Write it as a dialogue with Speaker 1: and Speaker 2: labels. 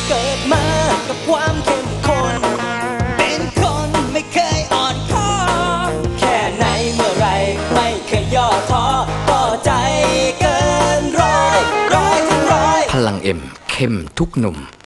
Speaker 1: เกิดมากับความเข้มข้นเป็นคนไม่เคยอ่อนข้อแค่ไหนเมื่อไรไม่เคยย่อท้อต่อใจเกินร้อยทั้งร้อย
Speaker 2: พลังเอ็มเข้มทุกหนุ่ม